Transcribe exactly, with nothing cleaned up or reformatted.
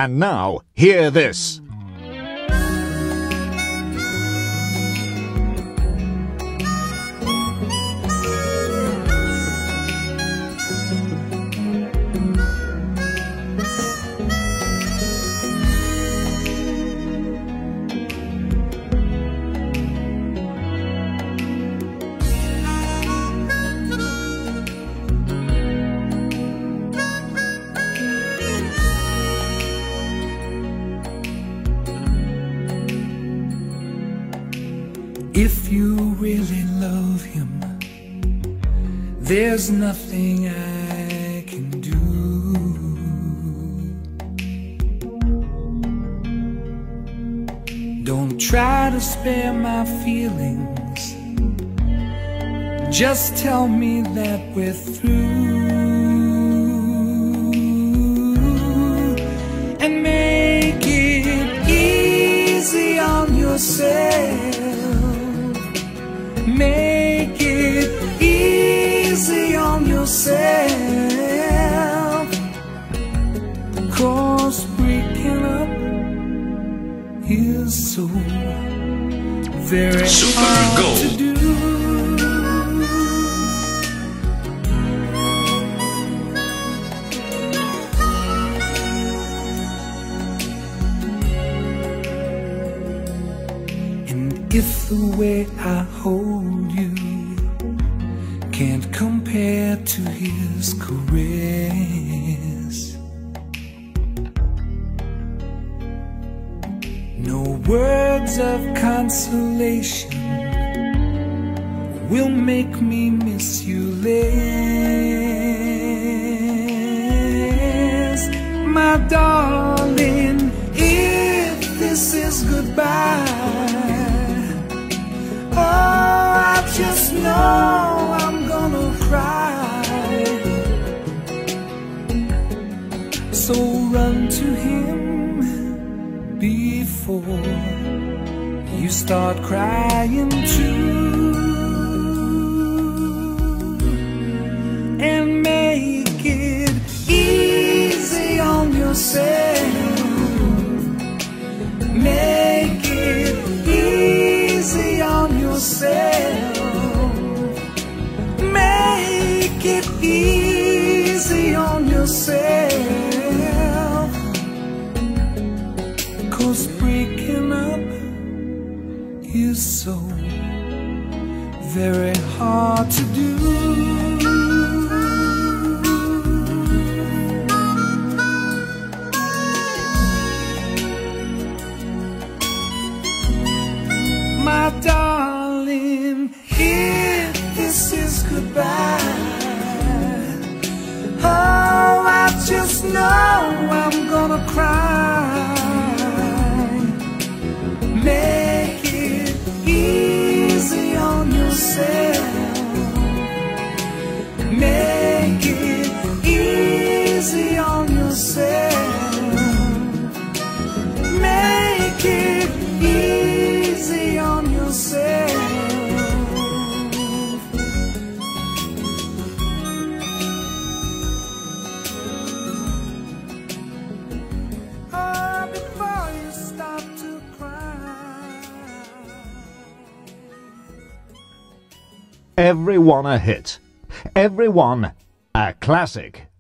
And now, hear this. If you really love him, there's nothing I can do. Don't try to spare my feelings, just tell me that we're through. And make it easy on yourself. Make it easy on yourself, 'cause breaking up is so very Super hard Gold. to do. If the way I hold you can't compare to his caress, no words of consolation will make me miss you less. My darling, if this is goodbye, oh, I just know I'm gonna cry. So run to him before you start crying too. And make it easy on yourself. Make it easy on yourself. Make it easy on yourself, 'cause breaking up is so very hard to do. My darling, if this is goodbye, oh, I just know I'm gonna cry. Make it easy on yourself. Make it easy on yourself. Make it easy on yourself. Oh, before you start to cry. Everyone a hit. Everyone a classic.